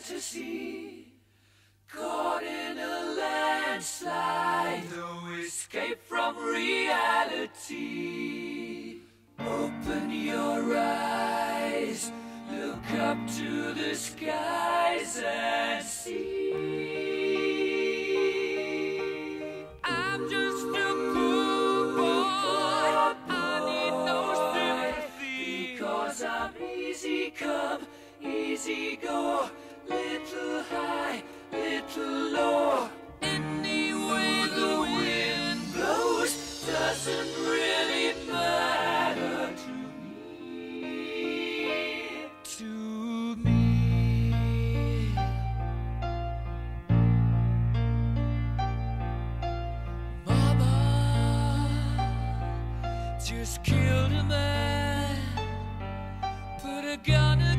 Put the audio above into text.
fantasy, caught in a landslide, no escape from reality. Open your eyes, look up to the skies and see. I'm just a poor boy, I need no sympathy, because I'm easy come, easy go, little high, little low. Any way the wind blows doesn't really matter to me, to me. Mama just killed a man, put a gun in